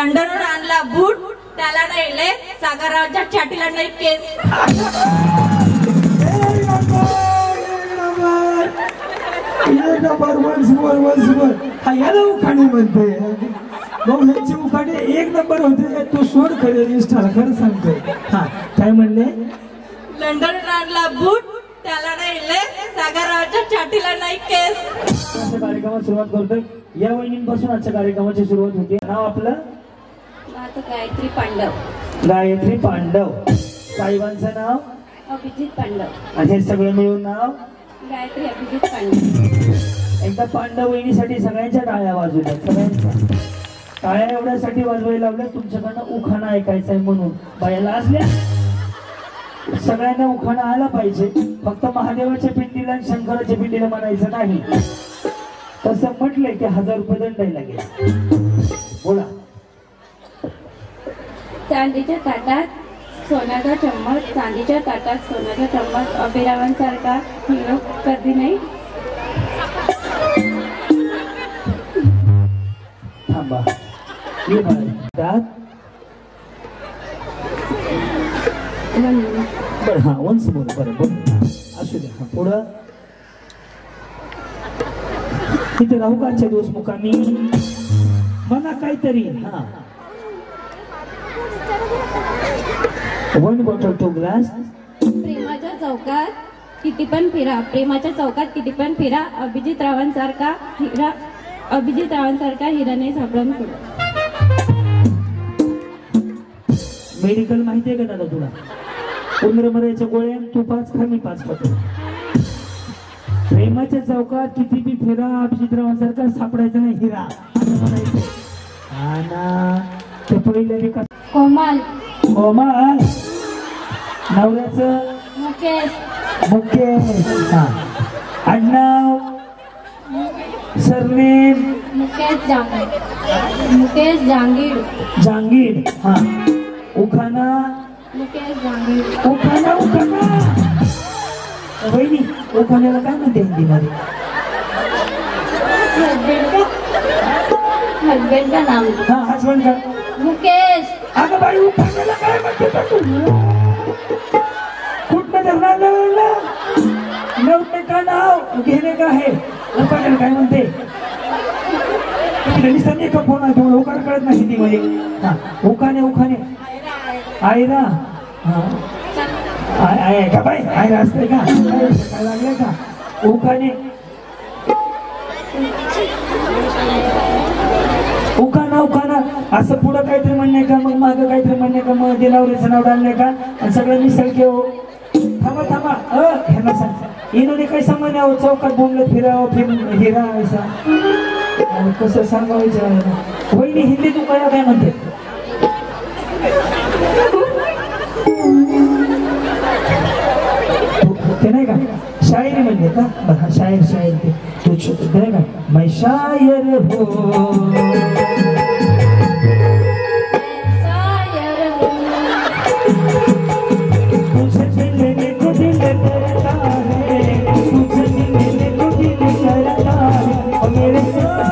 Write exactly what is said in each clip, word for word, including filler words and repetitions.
लंडनहून आणला बूट, त्याला नाही लेस, सागररावच्या छातीला नाही केस. हा याला उखाणे म्हणते. भाऊ ह्याची उखाणे एक नंबर होते. तू सोड खरे इष्टाला खरं सांगतोय. हा काय म्हणले? लंडनहून आणला बूट, त्याला नाही लेस, सागररावच्या छातीला नाही केस. आजच्या कार्यक्रमात सुरुवात करतोय. या वहिनींपासून आजच्या कार्यक्रमाची सुरुवात होती. नाव आपलं? गायत्री पांडव. गायत्री पांडव. साहेबांचं नाव? अभिजित पांडव. आणि हे सगळं मिळून नाव? गायत्री अभिजित पांडव. एकदा पांडव वहिनीसाठी सगळ्यांच्या टाळ्या वाजवल्या. सगळ्यांच्या टाळ्या एवढ्यासाठी वाजवायला लावल्या तुमच्याकडनं उखाणा ऐकायचा आहे म्हणून. बायाला असल्या सगळ्यांना उखाणा आला पाहिजे. फक्त महादेवाच्या पिंडीला आणि शंकराच्या पिंडीला म्हणायचं नाही. तसं म्हटलंय की हजार रुपये दंड लागेल. बोला. चांदीच्या ताटात सोन्याचा चम्मच, चांदीच्या ताटात सोन्याचा चम्मच, अभिरावांसारखा हिरो कधी नाही. थांबा. ये त्यात बरं. हा वन्स मोर. बरं बरं असू द्या. हा पुढं तिथे राहू का आजच्या दिवस मुकामी? म्हणा काहीतरी. हा वन बॉटल टू ग्लास. प्रेमाच्या चौकात किती पण फिरा, प्रेमाच्या चौकात किती पण फिरा, अभिजित रावांसारखा हिरा, अभिजित रावांसारखा हिराने सापडून पुढे. मेडिकल माहिती आहे का दादा तुला? उंदर मरायच्या गोळ्या तू पाच खा मी पाच खातो. प्रेमाच्या चौकात किती बी फिरा, अभिजित रावांसारखा सापडायचं नाही हिरा असं म्हणायचं. हा ना. ते पहिले बी का कोमल. कोमल. नवऱ्याचं मुकेश. मुकेश. हा आडनाव सरनेम मुकेश जहांगीर. मुकेश जहांगीर. जहांगीर. हा उखाणा मुकेश जहांगीर. उखाणा उखाणा. वहिनी उखाण्याला काय म्हणते हिंदी मध्ये? हस्बैंड का नाम. हा हसबंड का? मुकेश. अगं बाई उखाण्याला काय म्हणते का तू? कुठनं धरणार नव्हते का नाव घेणे का आहे? उखाण्याला काय म्हणते? मेकअप होणार तुम्हाला उखाणा कळत नाही हिंदी मध्ये. हा उखाणे उखाणे. आयरा. हा आय का बाई आयरा असते का? काय लागले का? उखाणे उखाणा उखाणा असं पुढं काहीतरी म्हणणे का मग मागं काहीतरी म्हणणे का मग दिलावरीचं नाव डालणे का आणि सगळं मिसळ घेऊ. थांबा थांबा. अ ह्यांना सांग इनोने काही समज नाही. चौकात बोंबलं फिरावं फिर हिरा ऐसा कसं सांगा विचार. वहिनी हिंदी तू काय काय म्हणते? ते नाही का शायरी म्हणते का? बघा शायर शायर ते तू छोटे नाही का? मैं शायर हो तुझे मिलने को दिल करता है, तुझे मिलने को दिल करता है और मेरे साथ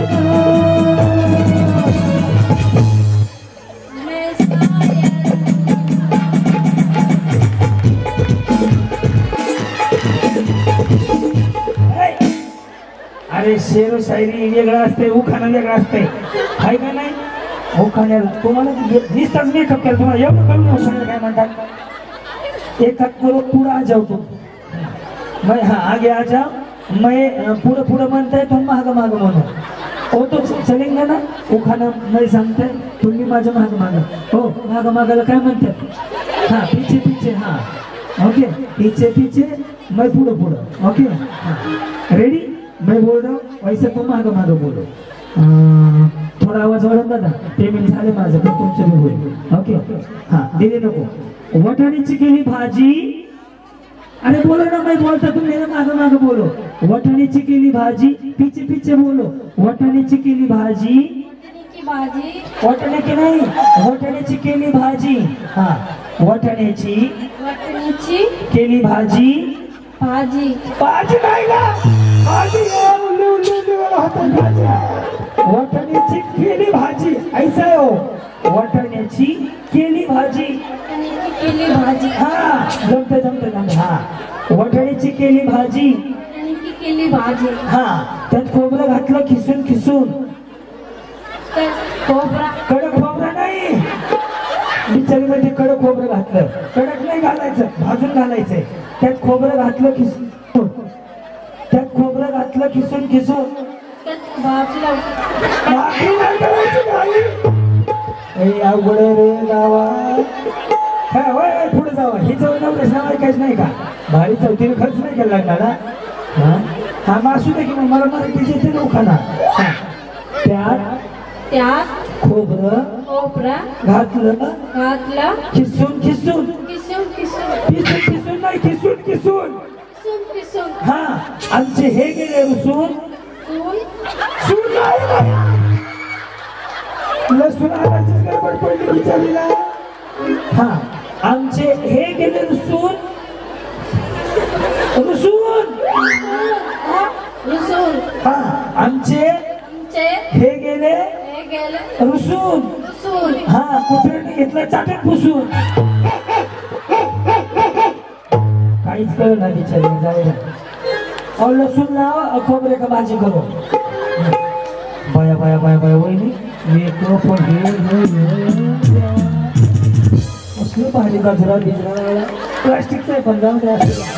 अरे शेर शायरी वेगळं असते, उखाणा वेगळं असते. आहे का नाही? उखाण्याला तुम्हाला निस्ताच मेकअप केला. तुम्हाला एवढं कळून उखाण्याला काय म्हणतात? एक हात करो पूरा आ जाओ तुम. मैं हाँ आगे आ जाओ. मैं पुढं पुढं म्हणताय तुम मागं मागं म्हणू. हो तो चलेंगा ना उखाणा मैं सांगते तुम्ही माझ्या मागं मागं. हो मागं मागायला काय म्हणतात? हाँ पीछे पीछे. हाँ ओके पीछे पीछे मैं पुढं पुढं. ओके हाँ रेडी. मैं बोल रहा हूँ वैसे तुम मागं मागं बोलो. थोडा आवाज वाढव दादा. पेमेंट झाले माझं पण तुमचं बी होईल. ओके हाँ दिले नको. वटाण्याची केली भाजी. अरे बोलो ना मैं बोलता तुम मेरे मागं मागं बोलो. वटाण्याची केली भाजी. पीछे पीछे बोलो. वटाण्याची केली भाजी. भाजी वटाणे की नाही वटाण्याची केली भाजी. हाँ वटाण्याची वटाण्याची केली भाजी. भाजी भाजी नाही का? भाजी उल्लू उल्लू उल्लू वाला होता भाजी. वाटाण्याची केली भाजी ऐसा आहे हो. वाटाण्याची केली भाजी केली भाजी हा जमते जमते जमते हा वाटाण्याची केली भाजी केली भाजी हा त्यात खोबरं घातलं खिसून खिसून खोबरा कडक खोबरं नाही बिचारीमध्ये कडक खोबरं घातलं कडक नाही घालायचं भाजून घालायचंय त्यात खोबरं घातलं खिसून त्यात खोबरं घातलं खिसून खिसून भाजलं भाकरी नाही करायची बाई. ए अवघड आहे रे गावा हा होय पुढे जावा ही चव नव्हतं नाव ऐकायच नाही का भारी चौथीने खर्च नाही केला लागणार ना हा हा मग असू दे की मग मला मराठीचे येते नौखाना त्यात त्यात खोबरं खोबरा घातलं घातलं खिसून खिसून किसून किसून खिसून खिसून नाही खिसून खिसून किसून किसून हा आमचे हे गेले रुसून सून सून नाही बाई. लसूण आणायची गडबड पडली बिचारीला हा आमचे हे गेले रुसून रुसून लसूण हा आमचे आमचे हे गेले हे गेले रुसून लसूण हा कुत्र्याने घेतला चाटक पुसून काहीच कळ ना बिचारी जाऊ और लसूण लाव खोबरे का भाजी करो बाया बाया बाया बाया वहिनी मी तो पण हे असलं भाजी गजरा बिजरा प्लास्टिकचा आहे पण जाऊ द्या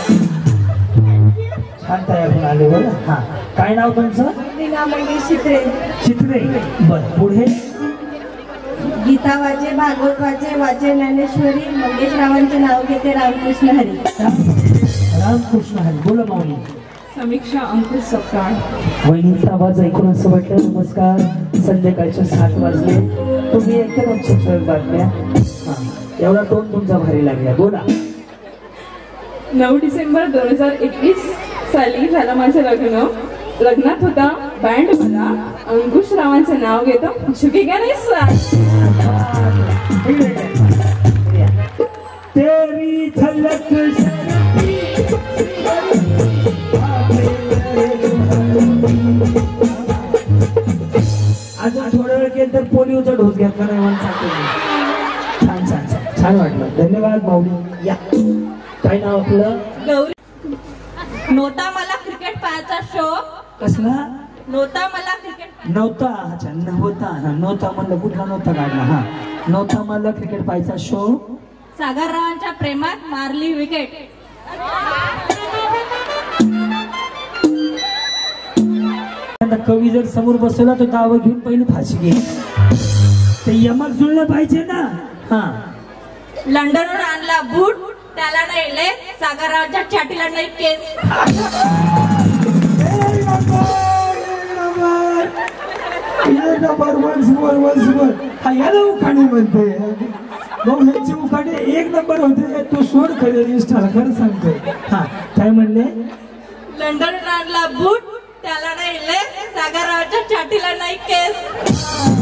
छान तयार होऊन आले बरं हा काय नाव तुमचं मीना मंगेश चित्रे चित्रे बर पुढे गीता वाचे भागवत वाचे वाचे ज्ञानेश्वरी मंगेश रावांचे नाव घेते रामकृष्ण हरी रामकृष्ण हरी बोला माऊली समीक्षा अंकुश सपकाळ. वहिनीचा आवाज ऐकून असं वाटलं नमस्कार संध्याकाळचे सात वाजले तुम्ही एकदम आमच्या बातम्या हा एवढा टोन तुमचा भारी लागला बोला. नऊ डिसेंबर दोन हजार एकवीस साली झालं माझं लग्न. लग्नात होता बँड मला अंकुश रावांचं नाव घेतो झुकेगा नाही साथ. तेरी झलक अजून थोडा वेळ केलं तर पोलिओचा डोस घेतला नाही म्हणून सांगतो. छान छान छान छान वाटलं धन्यवाद माऊली. या काय नाव आपलं गौरी. नव्हता मला क्रिकेट पाहायचा शौक. कसला नव्हता मला क्रिकेट नव्हता अच्छा नव्हता हा नव्हता म्हणलं कुठला नव्हता काढला हा नव्हता मला क्रिकेट पाहायचा शो. सागररावांच्या प्रेमात मारली विकेट. कवी जर समोर बसवला तर दावा घेऊन पहिले फाशी घे ते यमक जुळलं पाहिजे ना. हा लंडनहून आणला बूट त्याला नाही ले सागररावांच्या छातीला नाही केस. हा याला उखाणे म्हणते मग ह्याची उखाणे एक नंबर होते तू सोड खरे इंस्टाला खरं सांगतोय. हा काय म्हणले लंडनहून आणला बूट त्याला नाही ले सागररावांच्या छातीला नाही केस.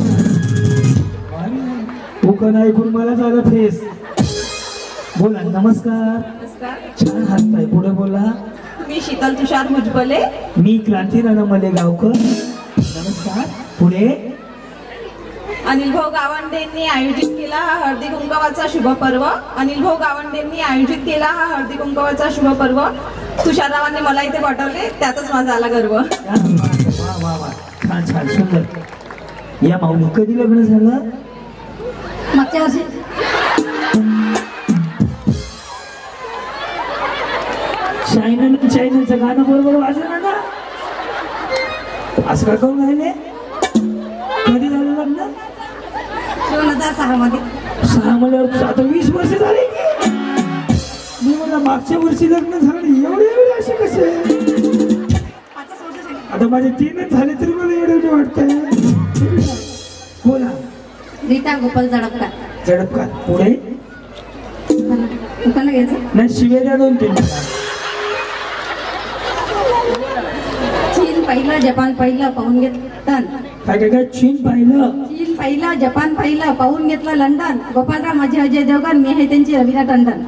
उखाण ऐकून मला झालं फेस. बोला नमस्कार. नमस्कार. छान हसताय पुढे बोला. मी शीतल तुषार मुजबले. मी क्रांती राणा मलेगावकर. नमस्कार पुढे. अनिल भाऊ गावंडेंनी आयोजित केला हा हळदी कुंकवाचा शुभ पर्व. अनिल भाऊ गावंडेंनी आयोजित केला हा हळदी कुंकवाचा शुभ पर्व. तुषाररावांनी मला इथे पाठवले त्यातच माझा आला गर्व. वा वा वा छान छान सुंदर. या माऊली कधी लग्न झालं मागच्या वर्षी. चायना चायनाचं गाणं बरोबर वाजलं ना असं का करून राहिले. कधी झालं लग्न दोन हजार सहा मध्ये. सहा मला आता वीस वर्ष झाले की मी मला मागच्या वर्षी लग्न झालं एवढे एवढे असे कसे. आता माझे तीनच झाले तरी मला एवढे वाटतंय. बोला. रीता गोपाल जडपकार. जडपकार पुढे. दुकान घ्यायचं नाही शिवे द्या दोन तीन. चीन पहिलं जपान पहिलं पाहून घेतलं. काय काय काय चीन पाहिलं चीन पहिलं जपान पहिलं पाहून घेतलं लंडन. गोपालराव माझे अजय देवगण मी आहे त्यांची रवीना टंडन.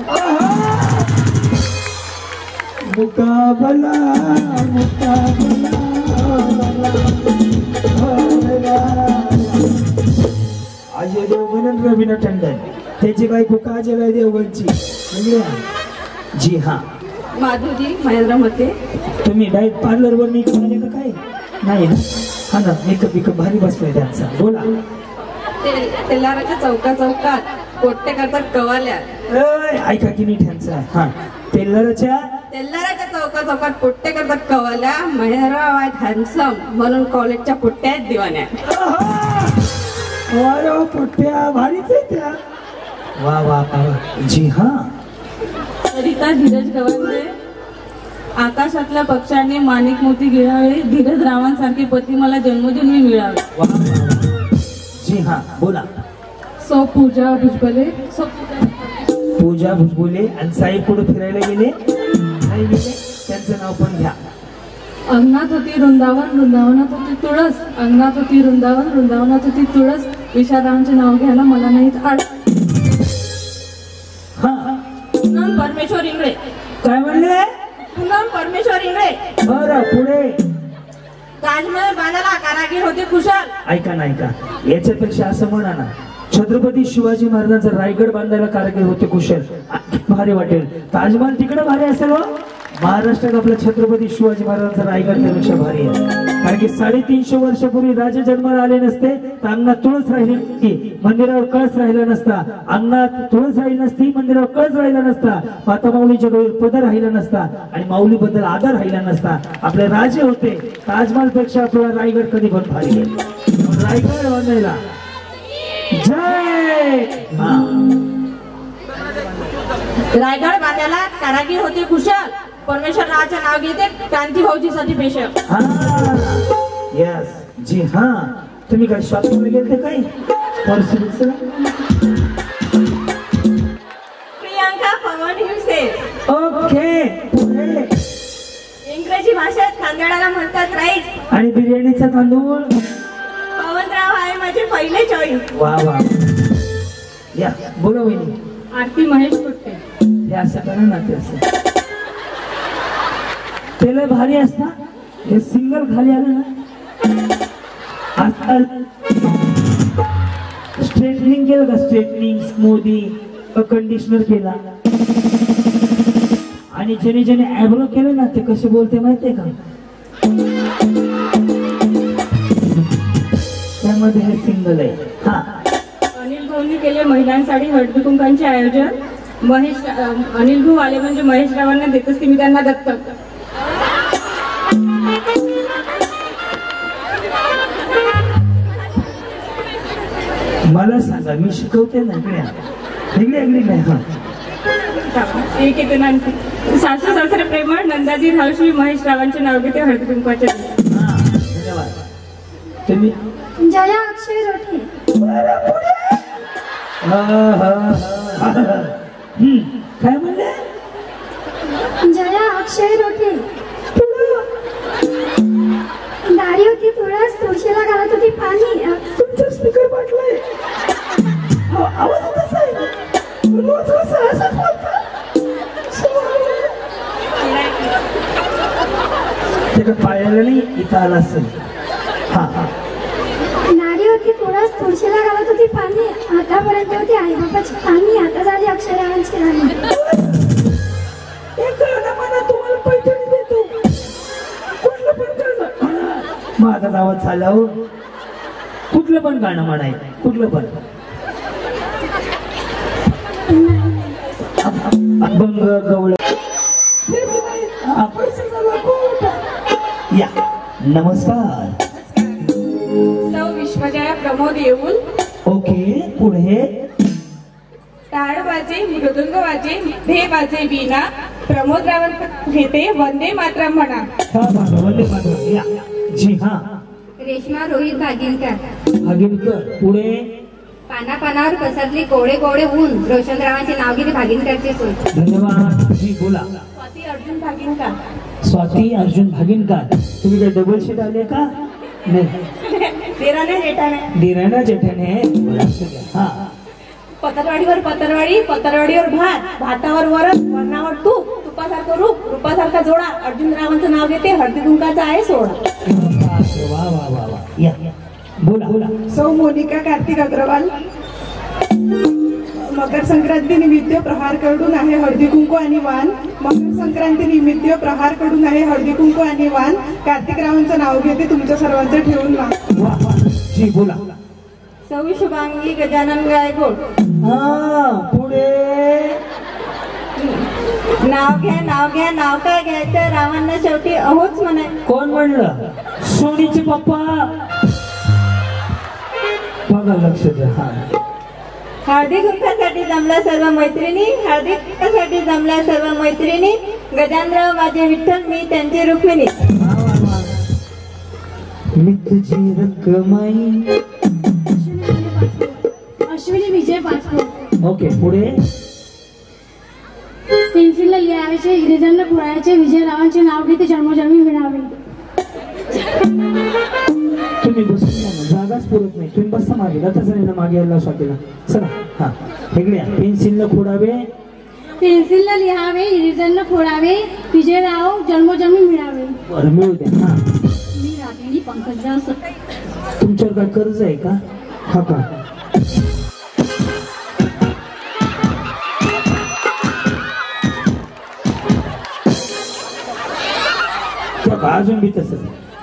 मुकाबला मुकाबला अजय देवगण रवीना टंडन त्याची बायको काजल देवगणची जी हा माधुरी महेंद्र मते. तुम्ही डायट पार्लर वर मेकअप आले का काय नाही ना हा ना मेकअप बिकअप भारी बसलाय त्यांचा बोला. तेलाराच्या चौका चौकात पोट्टे करतात कवाल्या. ए, ऐका की नीट त्यांचा हा टेलरच्या तेलाराच्या चौका चौकात पोट्टे करतात कवाल्या. महेंद्रराव आहेत हॅन्डसम म्हणून कॉलेजच्या पोट्ट्या आहेत दिवाण्या. वारो पोट्या भारीच आहे त्या. वा वा वा जी हा. सरिता धीरज गवंडे. आकाशातल्या पक्षांनी माणिक मोती गिळावे. धीरज रावांसारखे पती मला जन्मजन्मी मिळावे. वा वा जी हा बोला. सो पूजा भुजबले. सो पूजा भुजबुले आणि साहेब कुठे फिरायला गेले नाही गेले त्यांचं नाव पण घ्या. अंगणात होती वृंदावन वृंदावनात होती तुळस. अंगणात होती वृंदावन वृंदावनात होती तुळस. विशालरावांचे नाव घ्यायला मला नाहीत आड. हा पूनम परमेश्वर इंगळे. काय म्हणले. पूनम परमेश्वर इंगळे. बरं पुढे. ताजमहल बांधायला कारागीर होते कुशल. ऐका ना ऐका याच्यापेक्षा असं म्हणा ना छत्रपती शिवाजी महाराजांचा रायगड बांधायला कारागीर होते कुशल. भारी वाटेल. ताजमहल तिकडे भारी असेल हो. महाराष्ट्रात आपल्या छत्रपती शिवाजी महाराजांचा रायगड त्यापेक्षा भारी आहे. कारण की साडेतीनशे वर्षापूर्वी राजे जन्माला आले नसते तर अंगणात तुळस राहिली नसती मंदिरावर कळस राहिला नसता. अंगणात तुळस राहिली नसती मंदिरावर कळस राहिला नसता. माता माऊलीच्या डोळ्यात पदर राहिला नसता आणि माऊली बद्दल आदर राहिला नसता. आपले राजे होते. ताजमहल पेक्षा आपला रायगड कधी पण भारी आहे. रायगड बांधायला जय. हा रायगड बांधायला कारागीर होते कुशल. परमेश्वर रावाचे नाव घेते क्रांती भाऊजीसाठी पेशल. हा यस जी हा. तुम्ही काय शॉपिंगला गेलते काय पर्स. प्रियांका पवन हिवसे. ओके पुढे. इंग्रजी भाषेत खानदेशाला म्हणतात राईस आणि बिर्याणीचा तांदूळ. पवनराव आहे माझे पहिले चॉईस. वा वा या बोला वहिनी. आरती महेश कुट्टे. हे असं करा ना ते असं त्याला भारी असता. हे सिंगल खाली आलं ना आजकाल स्ट्रेटनिंग केलं का स्ट्रेटनिंग स्मूथिंग कंडिशनर केला आणि ज्याने ज्याने ॲब्रो केलं ना ते कसे बोलते माहितीये का त्यामध्ये हे सिंगल आहे. हा अनिल भाऊनी केले महिलांसाठी हळदी कुंकांचे आयोजन. महेश अनिल भाऊ आले म्हणजे महेश रावांना देतच ती मी त्यांना दत्तक. मला सांगा मी शिकवते ना इकडे इकडे इकडे नाही. हा एक येते नंतर. सासू सासरे प्रेमळ नंदाजी हळशी महेश रावांचे नाव घेते हळदी कुंकाचे. हा धन्यवाद. तुम्ही जया अक्षय रोठे. हा हा हा हम्म काय म्हणले. जया अक्षय रोठे. दाढी होती तुळस. तुळशीला घालत होती पाणी. तुमचा स्पीकर पाठलाय आवाज कसा आहे. ते का पाळलेलं नाही इथं आला असेल. हा हा दाढी होती तुळस. तुळशीला घालत होती पाणी. आतापर्यंत होती आई बाबाची पाणी. आता झाली अक्षरावांची राणी. एक गाणं म्हणा तुम्हाला पैठणी देतो. कुठलं पण गाणं. माझा आवाज झाला हो. कुठलं पण गाणं म्हणायचं कुठलं पण. अभंग गवळ या नमस्कार. सौ विश्वजया प्रमोद येऊन. ओके पुढे. टाळ वाजे मृदुंग वाजे धे वाजे बीना. प्रमोद रावत घेते वंदे मातरम म्हणा. हा बाबा वंदे मातरम. या जी हा. रेश्मा रोहित भागिनकर. भागिनकर पुढे. पाना पानावर पसरली गोडे गोडे ऊन. रोशनरावांचे नाव घेते भागिनकरचे सून. धन्यवाद. जी बोला. स्वाती अर्जुन भागिनकर. स्वाती अर्जुन भागिनकर. तुम्ही काय डबल शीट आले का नाही. देराने जेठाने. दिराणा जेठाने. हा पतरवाडीवर पतरवाडी. पतरवाडीवर भात. भातावर वरण. वरणावर तूप. तुपासारखं रूप. रूपासारखा जोडा. अर्जुन रावांचं नाव घेते हळदी कुंकाचा आहे सोडा. या बोला बोला. सौ मोनिका कार्तिक अग्रवाल. मकर संक्रांती निमित्त प्रहारकडून आहे हळदी कुंकू आणि वाण. मकर संक्रांती निमित्त प्रहारकडून आहे हळदी कुंकू आणि वाण. कार्तिक रावांचं नाव घेते तुमच्या सर्वांचं ठेवून मान. वा वा जी बोला. सौ शुभांगी गजानन गायकवाड. हा पुढे. नाव घ्या नाव घ्या नाव काय घ्यायचं रावांना शेवटी अहोच म्हणे. कोण म्हणलं? सोनीचे पप्पा. बघा लक्ष द्या. हा हळदी कुंकासाठी जमल्या सर्व मैत्रिणी. हळदी कुंकासाठी जमल्या सर्व मैत्रिणी. गजानराव माझे विठ्ठल मी त्यांची रुक्मिणी. मी तुझी रकमाई. अश्विनी विजय पाचपूर. ओके पुढे. पेन्सिलला लिहायचे इरेजरला पुरायचे विजयरावांचे नाव घेते जन्मोजन्मी मिळावे. तुम्ही बसून या ना, जागाच पुरत नाही. तुम्ही बसा मागे. दत्तात्रयाला मागे यायला स्वातीला. चला हा इकडे या. पेन्सिलला खोडावे. पेन्सिलला लिहावे इरेजरला फोडावे विजयराव जन्मोजन्मी मिळावे. बरं मिळू द्या. हा मी रागिणी पंकजराव सत्ते. तुमच्यावर काय कर्ज आहे का? हा का? अजून बी तसं.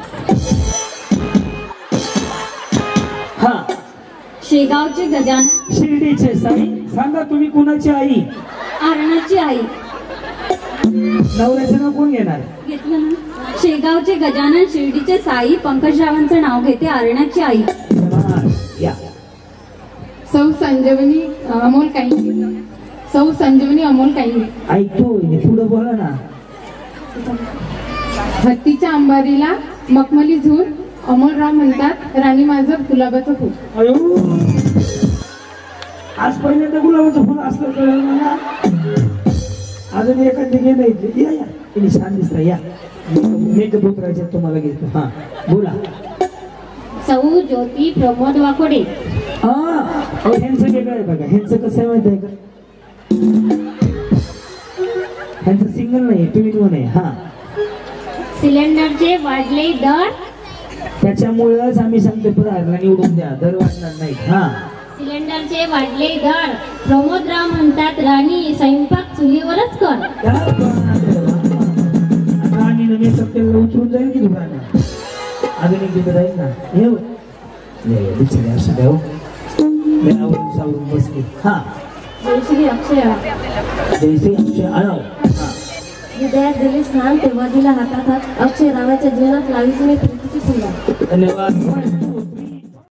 हा शेगावचे गजानन. शिर्डीचे साई. सांगा तुम्ही कुणाची आई? आरणाची आई. नवऱ्याचं नाव कोण घेणार? घेतलं ना. शेगावचे गजानन शिर्डीचे साई पंकजरावांचं नाव घेते आरणाची आई. या. सौ संजीवनी अमोल काहींगे. सौ संजीवनी अमोल काहींगे. ऐकतो पुढे बोला ना. हत्तीच्या अंबारीला मखमली झूल. अमोलराव म्हणतात राणी माझं गुलाबाचं फूल. अयो आज पहिल्यांदा गुलाबाचं फुल असलं कळलं मला. अजून एखादी गेलं इथली. या या तुम्ही छान दिसता. या मेकअप उतरायचे तुम्हाला घेतो. हा बोला. सौ ज्योती प्रमोद वाकोडे. हा अहो ह्यांचं वेगळं आहे बघा. ह्यांचं कसं आहे माहिती आहे का? ह्यांचं सिंगल नाही ट्विन वन आहे. हा सिलेंडरचे वाढले दर. त्याच्यामुळेच आम्ही सांगतो प्रहारला निवडून द्या. दर वाढणार नाही. हा सिलेंडरचे वाढले दर. प्रमोदराव म्हणतात राणी स्वयंपाक चुलीवरच कर. राणीनं मेकअप केलेला उतरून जाईल की दुकानात. अजून एक दिवस राहील ना. हे बिचारे असं द्या. मी आवरून सावरून बसली. हा जयश्री अक्षय. जयश्री अक्षय आळाव. हृदयात दिले स्नान तेव्हा दिला हातात हात. अक्षय रावाच्या जीवनात लावीस मी प्रीतीची फुला. धन्यवाद.